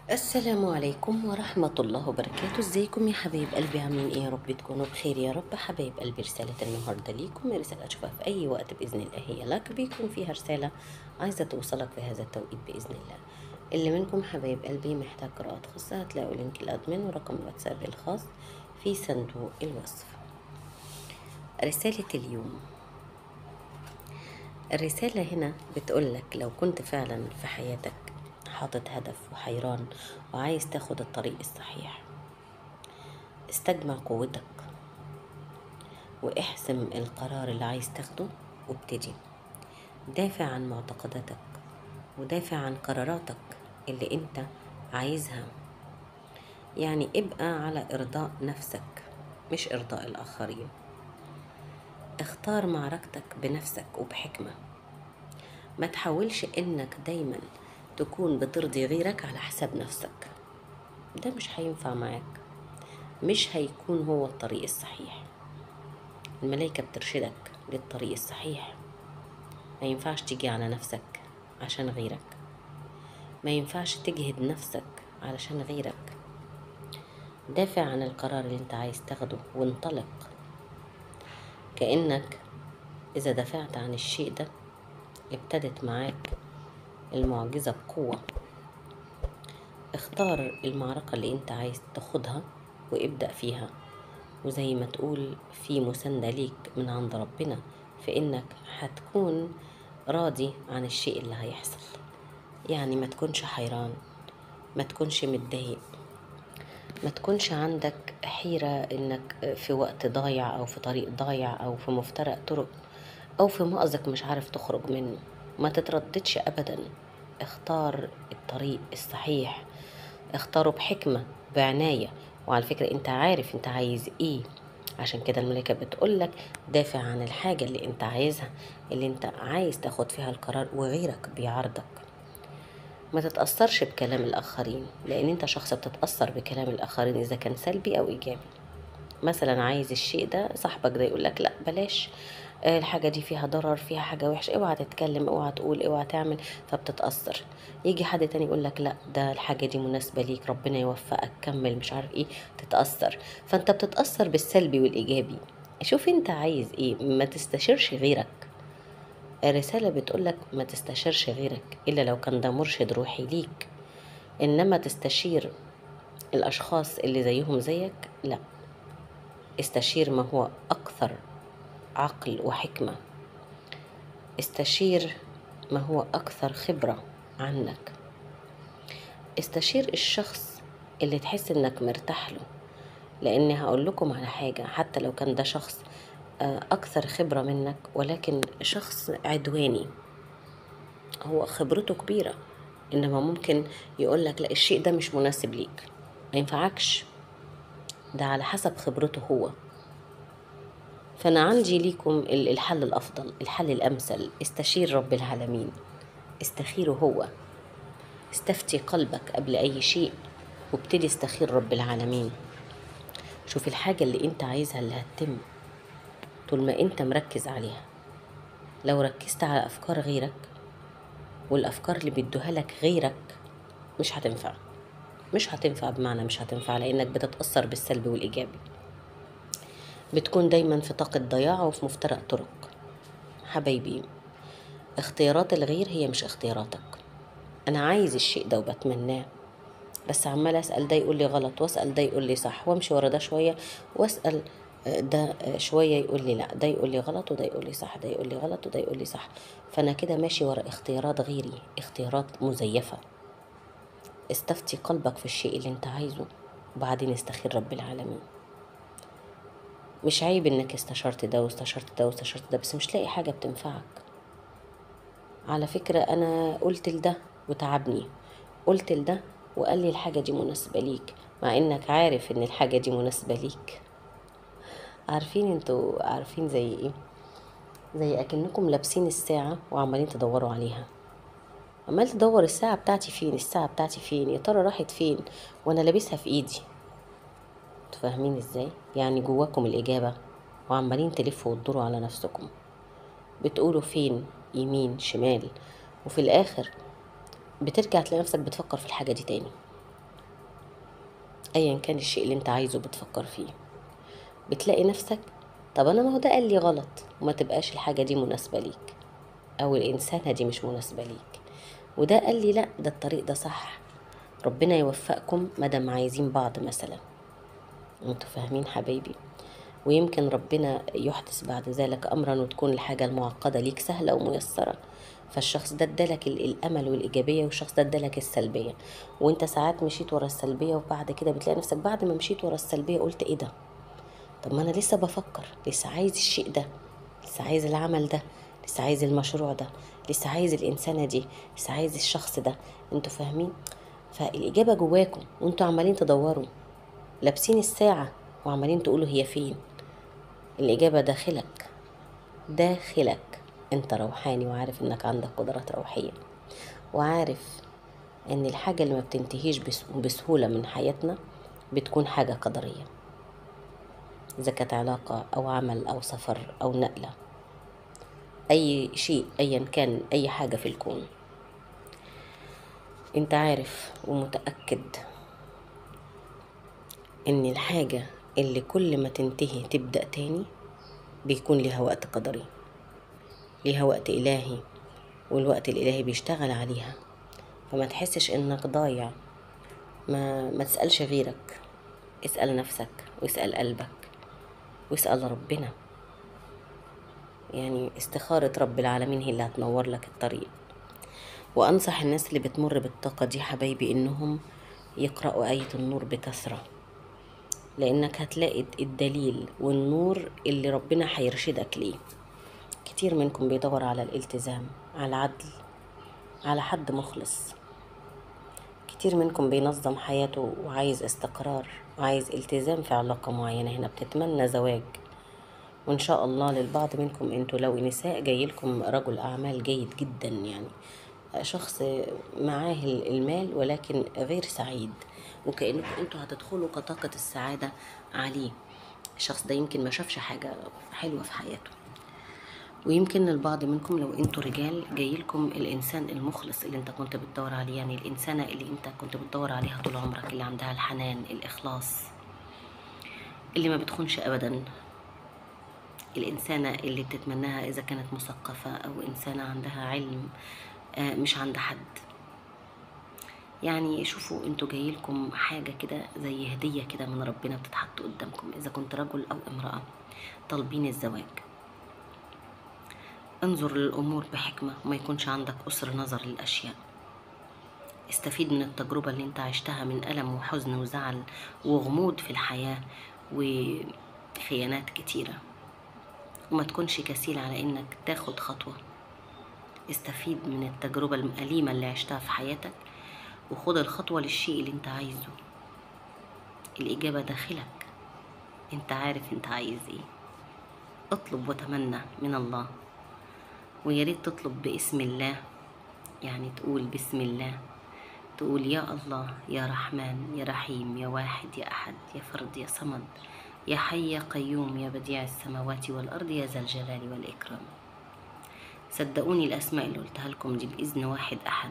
السلام عليكم ورحمة الله وبركاته. ازيكم يا حبايب قلبي؟ عاملين ايه؟ يا رب تكونوا بخير يا رب. حبايب قلبي، رسالة النهاردة ليكم رسالة اشوفها في اي وقت بإذن الله هي لك، بيكون فيها رسالة عايزة توصلك في هذا التوقيت بإذن الله. اللي منكم حبايب قلبي محتاج قراءات خاصة هتلاقوا لينك الادمن ورقم الواتساب الخاص في صندوق الوصف. رسالة اليوم، الرسالة هنا بتقولك لو كنت فعلا في حياتك حاطط هدف وحيران وعايز تاخد الطريق الصحيح، استجمع قوتك واحسم القرار اللي عايز تاخده وابتدي. دافع عن معتقداتك ودافع عن قراراتك اللي انت عايزها. يعني ابقى على ارضاء نفسك مش ارضاء الاخرين. اختار معركتك بنفسك وبحكمة. ما تحاولش انك دايما تكون بترضي غيرك على حساب نفسك، ده مش هينفع معاك، مش هيكون هو الطريق الصحيح. الملايكة بترشدك للطريق الصحيح. ما ينفعش تيجي على نفسك عشان غيرك، ما ينفعش تجهد نفسك علشان غيرك. دافع عن القرار اللي انت عايز تاخده وانطلق، كأنك إذا دافعت عن الشيء ده ابتدت معاك المعجزة بقوة. اختار المعركة اللي انت عايز تاخدها وابدأ فيها، وزي ما تقول في مساندة ليك من عند ربنا في انك هتكون راضي عن الشيء اللي هيحصل. يعني ما تكونش حيران، ما تكونش متضايق، ما تكونش عندك حيرة انك في وقت ضايع او في طريق ضايع او في مفترق طرق او في مأزق مش عارف تخرج منه. ما تترددش ابدا، اختار الطريق الصحيح، اختاره بحكمة بعناية. وعلى فكرة انت عارف انت عايز ايه، عشان كده الملائكة بتقولك دافع عن الحاجة اللي انت عايزها، اللي انت عايز تاخد فيها القرار وغيرك بيعارضك. ما تتأثرش بكلام الآخرين، لأن أنت شخص بتتأثر بكلام الآخرين إذا كان سلبي أو إيجابي. مثلا عايز الشيء ده، صاحبك ده يقولك لا بلاش، الحاجة دي فيها ضرر، فيها حاجة وحشة، اوعى تتكلم، اوعى تقول، اوعى تعمل، فبتتأثر. يجي حد تاني يقولك لا ده الحاجة دي مناسبة ليك، ربنا يوفقك، كمل، مش عارف ايه، تتأثر. فانت بتتأثر بالسلبي والإيجابي. شوف انت عايز ايه، ما تستشيرش غيرك. الرسالة بتقولك ما تستشيرش غيرك إلا لو كان ده مرشد روحي ليك، إنما تستشير الأشخاص اللي زيهم زيك لا. استشير ما هو أكثر عقل وحكمة، استشير ما هو أكثر خبرة عنك، استشير الشخص اللي تحس إنك مرتاح له. لأني هقول لكم على حاجة، حتى لو كان ده شخص أكثر خبرة منك ولكن شخص عدواني، هو خبرته كبيرة، إنما ممكن يقولك لا الشيء ده مش مناسب ليك، ما ينفعكش، ده على حسب خبرته هو. فأنا عندي ليكم الحل الأفضل، الحل الأمثل، استشير رب العالمين، استخيره هو، استفتي قلبك قبل أي شيء وابتدي استخير رب العالمين. شوف الحاجة اللي انت عايزها اللي هتتم طول ما انت مركز عليها. لو ركزت على أفكار غيرك والأفكار اللي بيدوها لك غيرك مش هتنفع، مش هتنفع، بمعنى مش هتنفع لأنك بتتأثر بالسلب والإيجابي، بتكون دايما في طاقة ضياع وفي مفترق طرق. حبايبي، اختيارات الغير هي مش اختياراتك. أنا عايز الشيء ده وبتمناه، بس عمال أسأل ده يقول لي غلط وأسأل ده يقول لي صح، وامشي ورا ده شوية وأسأل ده شوية يقول لي لا، ده يقول لي غلط وده يقول لي صح، ده يقول لي غلط وده يقول لي صح. فأنا كده ماشي ورا اختيارات غيري، اختيارات مزيفة. استفتي قلبك في الشيء اللي انت عايزه وبعدين استخير رب العالمين. مش عيب انك استشرت ده واستشرت ده واستشرت ده بس مش لاقي حاجة بتنفعك. على فكرة أنا قلت لده وتعبني، قلت لده وقال لي الحاجة دي مناسبة ليك، مع إنك عارف إن الحاجة دي مناسبة ليك. عارفين انتوا عارفين زي إيه؟ زي أكنكم لابسين الساعة وعمالين تدوروا عليها. عمال تدور الساعة بتاعتي فين، الساعة بتاعتي فين، يا ترى راحت فين وأنا لابسها في إيدي. تفهمين إزاي؟ يعني جواكم الإجابة وعمالين تلفوا وتدوروا على نفسكم، بتقولوا فين، يمين شمال، وفي الآخر بترجع تلاقي نفسك بتفكر في الحاجة دي تاني. ايا كان الشيء اللي انت عايزه بتفكر فيه، بتلاقي نفسك طب انا ما هو ده قال لي غلط، وما تبقاش الحاجة دي مناسبة ليك، او الانسانة دي مش مناسبة ليك، وده قال لي لا ده الطريق ده صح. ربنا يوفقكم مادام عايزين بعض مثلا. انتوا فاهمين حبايبي؟ ويمكن ربنا يحدث بعد ذلك امرا وتكون الحاجة المعقدة ليك سهلة وميسرة. فالشخص ده ادالك الامل والايجابية، والشخص ده ادالك السلبية. وانت ساعات مشيت ورا السلبية، وبعد كده بتلاقي نفسك بعد ما مشيت ورا السلبية قلت ايه ده، طب ما انا لسه بفكر، لسه عايز الشيء ده، لسه عايز العمل ده، لسه عايز المشروع ده، لسه عايز الإنسانة دي، لسه عايز الشخص ده. انتوا فاهمين؟ فالإجابة جواكم، وانتوا عمالين تدوروا لابسين الساعة وعمالين تقولوا هي فين. الإجابة داخلك، داخلك. انت روحاني وعارف انك عندك قدرات روحية، وعارف ان الحاجة اللي ما بتنتهيش بسهولة من حياتنا بتكون حاجة قدرية، إذا كانت علاقة أو عمل أو سفر أو نقلة، أي شيء أيا كان، أي حاجة في الكون. أنت عارف ومتأكد إن الحاجة اللي كل ما تنتهي تبدأ تاني بيكون لها وقت قدري، ليها وقت إلهي، والوقت الإلهي بيشتغل عليها. فما تحسش إنك ضايع. ما تسألش غيرك، اسأل نفسك واسأل قلبك واسأل ربنا. يعني استخارة رب العالمين هي اللي هتنور لك الطريق. وأنصح الناس اللي بتمر بالطاقة دي حبايبي إنهم يقرأوا آية النور بكثرة، لأنك هتلاقي الدليل والنور اللي ربنا هيرشدك ليه. كتير منكم بيدور على الالتزام، على العدل، على حد مخلص. كتير منكم بينظم حياته وعايز استقرار وعايز التزام في علاقة معينة، هنا بتتمنى زواج. وإن شاء الله للبعض منكم انتوا لو نساء جايلكم رجل أعمال جيد جدا، يعني شخص معاه المال ولكن غير سعيد، وكأنكم انتوا هتدخلوا كطاقة السعادة عليه. الشخص ده يمكن ما شافش حاجة حلوة في حياته. ويمكن البعض منكم لو انتوا رجال جايلكم الانسان المخلص اللي انت كنت بتدور عليه، يعني الانسانة اللي انت كنت بتدور عليها طول عمرك، اللي عندها الحنان، الاخلاص، اللي ما بتخونش ابدا، الانسانة اللي بتتمناها اذا كانت مثقفة او انسانة عندها علم مش عند حد. يعني شوفوا انتوا جايلكم حاجة كده زي هدية كده من ربنا بتتحط قدامكم، اذا كنت رجل او امرأة طالبين الزواج. انظر للأمور بحكمة، وما يكونش عندك قصر نظر للأشياء. استفيد من التجربة اللي انت عشتها من ألم وحزن وزعل وغموض في الحياة وخيانات كتيرة، وما تكونش كسيل على انك تاخد خطوة. استفيد من التجربة الأليمة اللي عشتها في حياتك، وخد الخطوة للشيء اللي انت عايزه. الإجابة داخلك، انت عارف انت عايز ايه. اطلب وتمنى من الله، وياريت تطلب باسم الله، يعني تقول بسم الله، تقول يا الله يا رحمن يا رحيم يا واحد يا أحد يا فرد يا صمد يا حي يا قيوم يا بديع السماوات والأرض يا ذا الجلال والإكرام. صدقوني الأسماء اللي قلتها لكم دي بإذن واحد أحد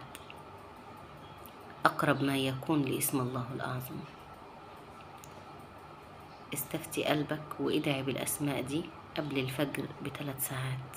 أقرب ما يكون لاسم الله الأعظم. استفتي قلبك وادعي بالأسماء دي قبل الفجر ب3 ساعات،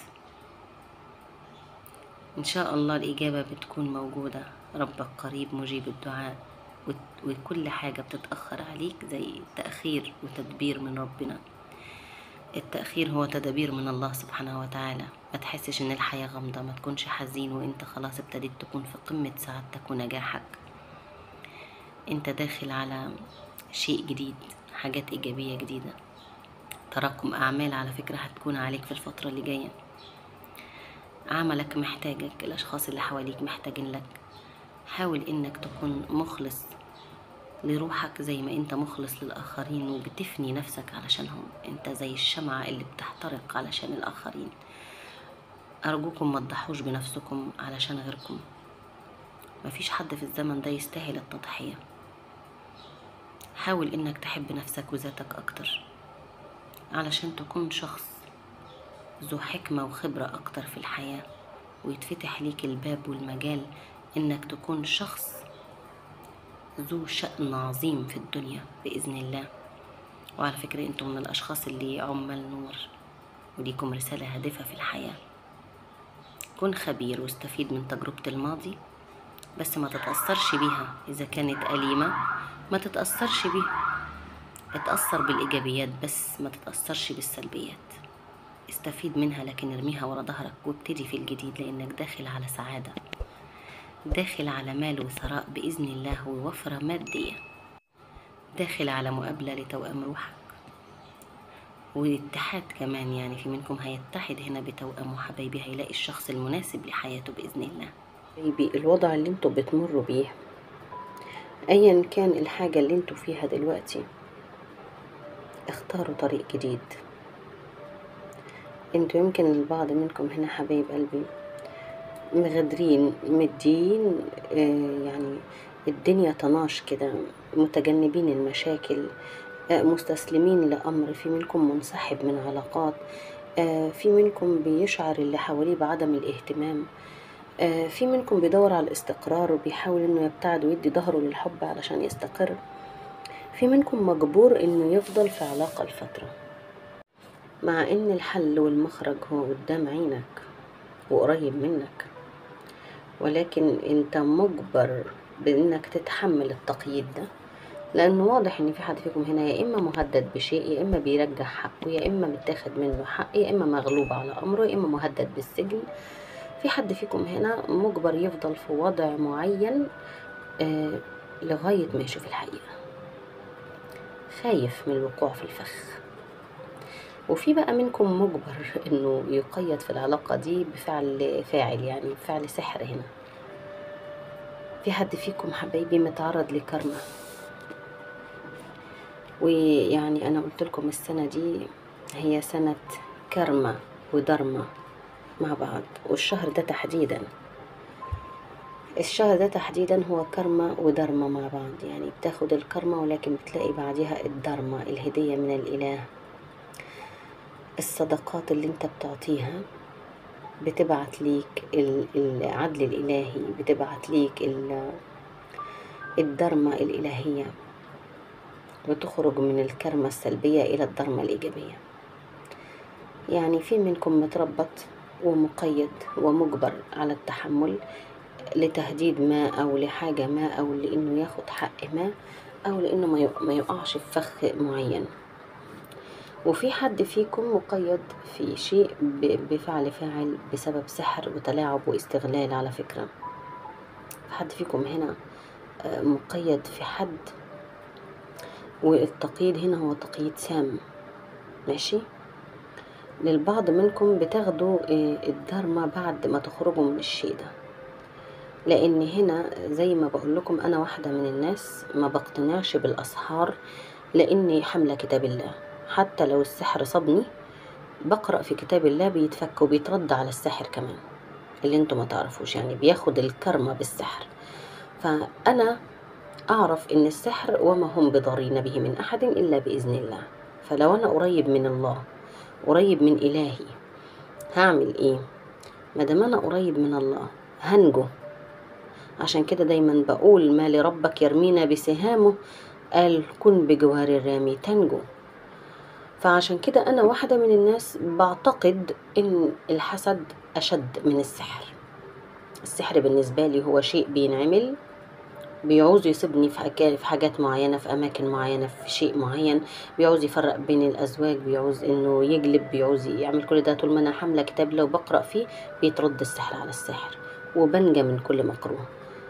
إن شاء الله الإجابة بتكون موجودة. ربك قريب مجيب الدعاء، وكل حاجة بتتأخر عليك زي تأخير وتدبير من ربنا. التأخير هو تدبير من الله سبحانه وتعالى. ما تحسش ان الحياة غامضة، ما تكونش حزين وانت خلاص ابتديت تكون في قمة سعادتك ونجاحك. انت داخل على شيء جديد، حاجات إيجابية جديدة، تراكم أعمال على فكرة هتكون عليك في الفترة اللي جاية. عملك محتاجك، الأشخاص اللي حواليك محتاجين لك. حاول إنك تكون مخلص لروحك زي ما انت مخلص للآخرين وبتفني نفسك علشانهم. انت زي الشمعة اللي بتحترق علشان الآخرين. أرجوكم ما تضحوش بنفسكم علشان غيركم. مفيش حد في الزمن ده يستاهل التضحية. حاول إنك تحب نفسك وذاتك أكتر علشان تكون شخص ذو حكمة وخبرة أكتر في الحياة، ويتفتح ليك الباب والمجال إنك تكون شخص ذو شأن عظيم في الدنيا بإذن الله. وعلى فكرة انتم من الأشخاص اللي عمال نور وليكم رسالة هادفة في الحياة. كن خبير واستفيد من تجربة الماضي، بس ما تتأثرش بيها. إذا كانت أليمة ما تتأثرش بيها، اتأثر بالإيجابيات بس ما تتأثرش بالسلبيات. استفيد منها لكن ارميها ورا ظهرك وابتدي في الجديد، لأنك داخل على سعادة، داخل على مال وثراء بإذن الله ووفرة مادية، داخل على مقابلة لتوأم روحك واتحاد كمان. يعني في منكم هيتحد هنا بتوأم وحبايبي، هيلاقي الشخص المناسب لحياته بإذن الله. حبايبي، الوضع اللي انتوا بتمروا بيه ايا كان الحاجة اللي انتوا فيها دلوقتي، اختاروا طريق جديد. انتوا يمكن البعض منكم هنا حبايب قلبي مغادرين مدين، يعني الدنيا طناش كده، متجنبين المشاكل، مستسلمين لأمر. في منكم منسحب من علاقات، في منكم بيشعر اللي حواليه بعدم الاهتمام، في منكم بيدور على الاستقرار وبيحاول انه يبتعد ويدي ظهره للحب علشان يستقر. في منكم مجبور انه يفضل في علاقة لفترة، مع ان الحل والمخرج هو قدام عينك وقريب منك، ولكن انت مجبر بانك تتحمل التقييد ده، لانه واضح ان في حد فيكم هنا يا اما مهدد بشيء، يا اما بيرجع حقه، يا اما متاخد منه حق، يا اما مغلوب على امره، يا اما مهدد بالسجن. في حد فيكم هنا مجبر يفضل في وضع معين لغاية ما يشوف الحقيقة، خايف من الوقوع في الفخ. وفي بقى منكم مجبر انه يقيد في العلاقة دي بفعل فاعل، يعني بفعل سحر. هنا في حد فيكم حبايبي متعرض لكارما، ويعني انا قلت لكم السنة دي هي سنة كارما ودارما مع بعض. والشهر ده تحديدا، الشهر ده تحديدا هو كارما ودارما مع بعض. يعني بتاخد الكارما ولكن بتلاقي بعدها الدارما، الهدية من الإله. الصدقات اللي انت بتعطيها بتبعت ليك العدل الإلهي، بتبعت ليك الدارما الإلهية، بتخرج من الكارما السلبية إلى الدارما الإيجابية. يعني في منكم متربط ومقيد ومجبر على التحمل لتهديد ما أو لحاجة ما أو لأنه ياخد حق ما أو لأنه ما يقعش في فخ معين. وفي حد فيكم مقيد في شيء بفعل فاعل بسبب سحر وتلاعب واستغلال. على فكرة حد فيكم هنا مقيد في حد، والتقييد هنا هو تقييد سام، ماشي. للبعض منكم بتاخدوا الدارما بعد ما تخرجوا من الشيء ده، لان هنا زي ما بقول لكم انا واحدة من الناس ما بقتنعش بالاسحار، لاني حاملة كتاب الله. حتى لو السحر صابني بقرأ في كتاب الله بيتفك وبيترد على الساحر كمان، اللي انتم ما تعرفوش، يعني بياخد الكرمة بالسحر. فأنا أعرف إن السحر وما هم بضارين به من أحد إلا بإذن الله. فلو أنا قريب من الله، قريب من إلهي، هعمل إيه؟ مادام أنا قريب من الله هنجو. عشان كده دايما بقول ما لربك يرمينا بسهامه، قال كن بجوار الرامي تنجو. فعشان كده أنا واحدة من الناس بعتقد إن الحسد أشد من السحر. السحر بالنسبة لي هو شيء بينعمل، بيعوز يصيبني في حاجات معينة، في أماكن معينة، في شيء معين، بيعوز يفرق بين الأزواج، بيعوز إنه يجلب، بيعوز يعمل كل ده. طول ما أنا حاملة كتاب لو بقرأ فيه بيترد السحر على السحر وبنجى من كل مكروه.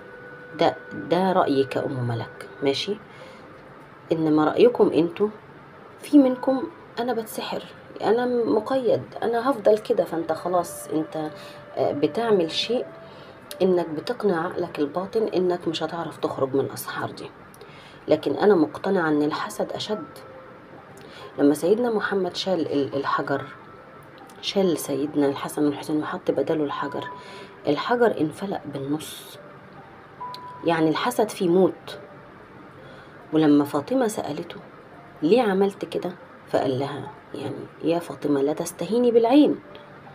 ده رأيي كأم ملك، ماشي. إنما رأيكم أنتوا، في منكم أنا بتسحر، أنا مقيد، أنا هفضل كده. فأنت خلاص أنت بتعمل شيء إنك بتقنع عقلك الباطن إنك مش هتعرف تخرج من الأسحار دي. لكن أنا مقتنعة إن الحسد أشد. لما سيدنا محمد شال الحجر، شال سيدنا الحسن والحسين وحط بداله الحجر، الحجر انفلق بالنص، يعني الحسد فيه موت. ولما فاطمة سألته ليه عملت كده، فقال لها يعني يا فاطمة لا تستهيني بالعين،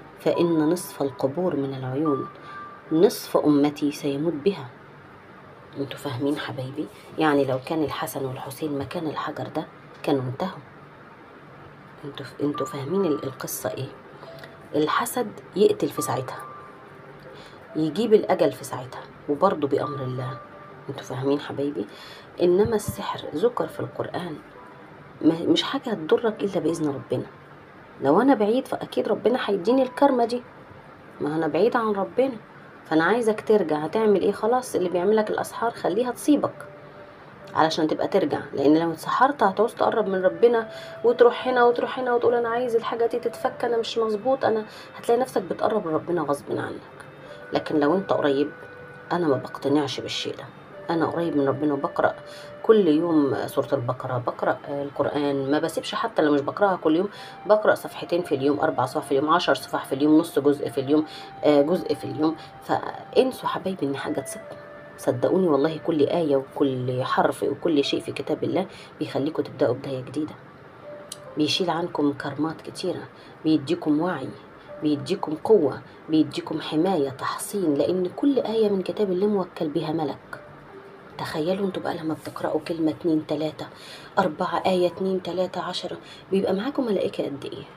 فإن نصف القبور من العيون، نصف أمتي سيموت بها. انتوا فاهمين حبايبي؟ يعني لو كان الحسن والحسين مكان الحجر ده كانوا انتهوا. انتوا فاهمين القصة ايه؟ الحسد يقتل في ساعتها، يجيب الأجل في ساعتها، وبرضه بأمر الله. انتوا فاهمين حبايبي؟ إنما السحر ذكر في القرآن مش حاجة هتضرك إلا بإذن ربنا. لو أنا بعيد فأكيد ربنا هيديني الكرمة دي، ما أنا بعيد عن ربنا. فأنا عايزك ترجع. هتعمل إيه؟ خلاص، اللي بيعملك الأسحار خليها تصيبك علشان تبقى ترجع. لان لو اتسحرت هتعوز تقرب من ربنا وتروح هنا وتروح هنا وتقول انا عايز الحاجه دي تتفك، انا مش مظبوط، انا هتلاقي نفسك بتقرب من ربنا غصب عنك. لكن لو انت قريب، انا ما بقتنعش بالشيء ده. انا قريب من ربنا وبقرا كل يوم سوره البقره، بقرا القران، ما بسيبش حتى لو مش بقراها كل يوم. بقرا صفحتين في اليوم، 4 صفح في اليوم، 10 صفح في اليوم، نص جزء في اليوم، جزء في اليوم. فانسوا حبايبي ان حاجه تسيبكم. صدقوني والله كل آية وكل حرف وكل شيء في كتاب الله بيخليكم تبدأوا بداية جديدة، بيشيل عنكم كرمات كتيرة، بيديكم وعي، بيديكم قوة، بيديكم حماية، تحصين. لأن كل آية من كتاب الله موكل بها ملك. تخيلوا انتوا بقى لما بتقرأوا كلمة 2 3 4 آية 2 3 10 بيبقى معاكم ملائكة قد ايه؟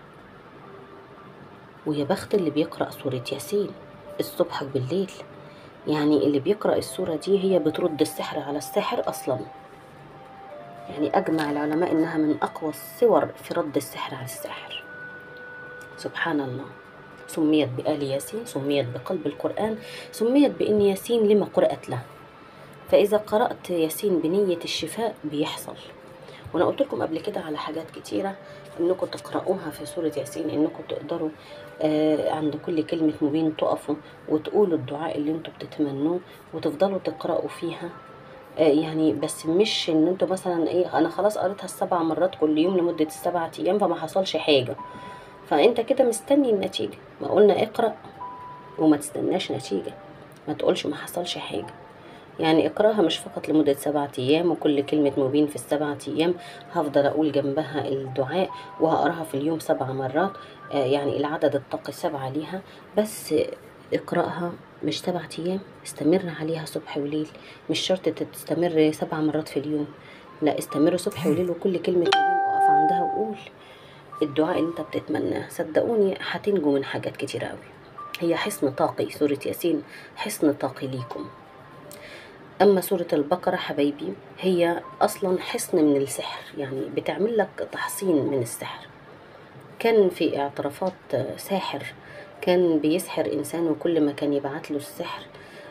ويا بخت اللي بيقرأ سورة ياسين الصبح وبالليل. يعني اللي بيقرأ السورة دي هي بترد السحر على الساحر أصلا. يعني أجمع العلماء إنها من أقوى الصور في رد السحر على الساحر. سبحان الله. سميت بآل ياسين، سميت بقلب القرآن، سميت بإن ياسين لما قرأت له. فإذا قرأت ياسين بنية الشفاء بيحصل. وأنا قلت لكم قبل كده على حاجات كتيرة إنكم تقرأوها في سورة ياسين، إنكم تقدروا عند كل كلمة مبين تقفوا وتقولوا الدعاء اللي انتوا بتتمنوه وتفضلوا تقرأوا فيها. يعني بس مش ان انتوا مثلا ايه، انا خلاص قريتها 7 مرات كل يوم لمدة 7 ايام فما حصلش حاجة، فانت كده مستني النتيجة. ما قلنا اقرأ وما تستناش نتيجة، ما تقولش ما حصلش حاجة. يعني اقرأها مش فقط لمدة 7 ايام وكل كلمة مبين في ال7 ايام هفضل اقول جنبها الدعاء وهقراها في اليوم 7 مرات. يعني العدد الطاقي 7 ليها بس. اقرأها مش 7 ايام، استمر عليها صبح وليل. مش شرط تستمر 7 مرات في اليوم، لا، استمر صبح وليل وكل كلمة مبين اقف عندها وقول الدعاء اللي انت بتتمناه. صدقوني هتنجوا من حاجات كتير قوي. هي حصن طاقي، سورة ياسين حصن طاقي ليكم. أما سورة البقرة حبايبي هي أصلا حصن من السحر، يعني بتعمل لك تحصين من السحر. كان في اعترافات ساحر كان بيسحر إنسان، وكل ما كان يبعت له السحر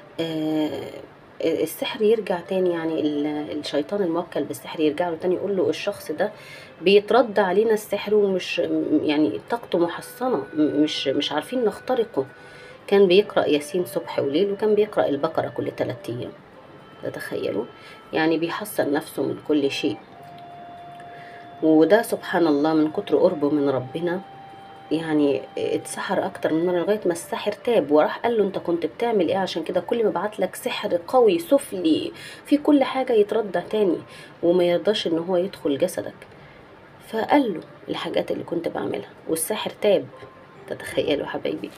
السحر يرجع تاني. يعني الشيطان الموكل بالسحر يرجع له تاني يقول له الشخص ده بيترد علينا السحر ومش يعني طاقته محصنة، مش عارفين نخترقه. كان بيقرأ ياسين صبح وليل وكان بيقرأ البقرة كل 3 أيام. تتخيلوا؟ يعني بيحصن نفسه من كل شيء. وده سبحان الله من كتر قربه من ربنا يعني اتسحر اكتر من مره لغايه ما الساحر تاب وراح قال له انت كنت بتعمل ايه؟ عشان كده كل ما بعت لك سحر قوي سفلي في كل حاجه يتردى تاني وما يرضاش ان هو يدخل جسدك. فقال له الحاجات اللي كنت بعملها والساحر تاب. تتخيلوا حبايبي؟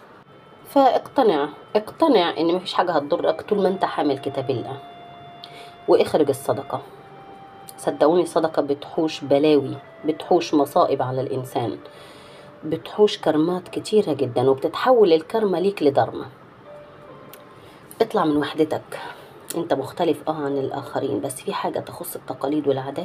اقتنع ان مفيش حاجه هتضرك طول ما انت حامل كتاب الله. واخرج الصدقه. صدقوني الصدقه بتحوش بلاوي، بتحوش مصائب على الانسان، بتحوش كرمات كتيرة جدا، وبتتحول الكرمة ليك لدرمة. اطلع من وحدتك. انت مختلف عن الآخرين، بس في حاجة تخص التقاليد والعادات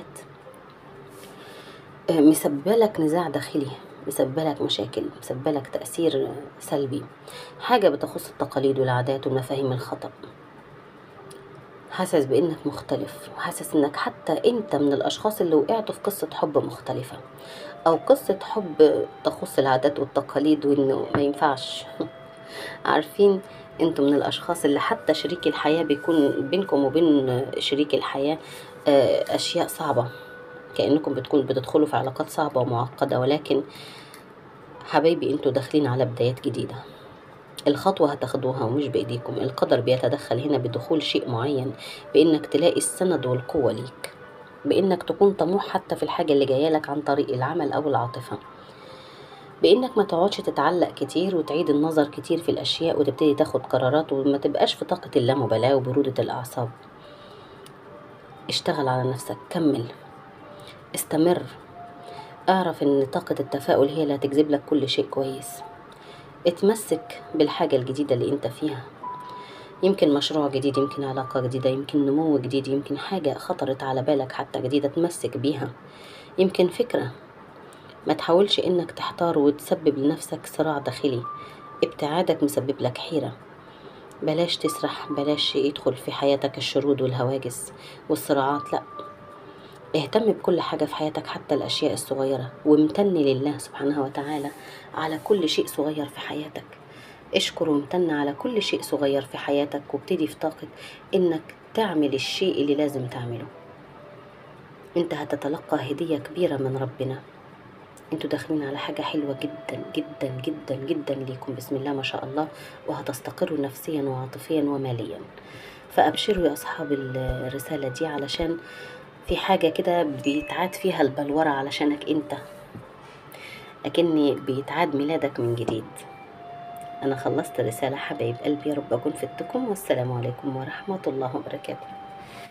مسبلك نزاع داخلي، مسبلك مشاكل، مسبلك تأثير سلبي. حاجة بتخص التقاليد والعادات والمفاهيم الخطأ. حاسس بانك مختلف، وحاسس انك حتى انت من الاشخاص اللي وقعتوا في قصة حب مختلفة، او قصة حب تخص العادات والتقاليد وانه ما ينفعش. عارفين انتوا من الاشخاص اللي حتى شريك الحياة بيكون بينكم وبين شريك الحياة اشياء صعبة، كأنكم بتدخلوا في علاقات صعبة ومعقدة. ولكن حبايبي انتوا داخلين على بدايات جديدة. الخطوة هتاخدوها ومش بإيديكم. القدر بيتدخل هنا بدخول شيء معين، بإنك تلاقي السند والقوة ليك، بإنك تكون طموح حتى في الحاجة اللي جايالك عن طريق العمل أو العاطفة، بإنك ما تقعدش تتعلق كتير وتعيد النظر كتير في الأشياء وتبتدي تاخد قرارات وما تبقاش في طاقة اللامبالاة وبرودة الأعصاب. اشتغل على نفسك، كمل، استمر. اعرف ان طاقة التفاؤل هي اللي هتجذب لك كل شيء كويس. اتمسك بالحاجة الجديدة اللي انت فيها، يمكن مشروع جديد، يمكن علاقة جديدة، يمكن نمو جديد، يمكن حاجة خطرت على بالك حتى جديدة، تمسك بيها. يمكن فكرة. ما تحاولش انك تحتار وتسبب لنفسك صراع داخلي، ابتعادك مسبب لك حيرة. بلاش تسرح، بلاش يدخل في حياتك الشرود والهواجس والصراعات، لا. اهتم بكل حاجة في حياتك حتى الأشياء الصغيرة، وامتن لله سبحانه وتعالى على كل شيء صغير في حياتك. اشكر وامتن على كل شيء صغير في حياتك، وابتدي في طاقة انك تعمل الشيء اللي لازم تعمله. انت هتتلقى هدية كبيرة من ربنا. انتوا داخلين على حاجة حلوة جدا جدا جدا جدا ليكم، بسم الله ما شاء الله، وهتستقروا نفسيا وعاطفيا وماليا. فأبشروا يا أصحاب الرسالة دي، علشان في حاجة كده بيتعاد فيها البلورة علشانك انت، أكني بيتعاد ميلادك من جديد. أنا خلصت الرسالة حبايب قلبي، يا رب أكون فدتكم، والسلام عليكم ورحمة الله وبركاته.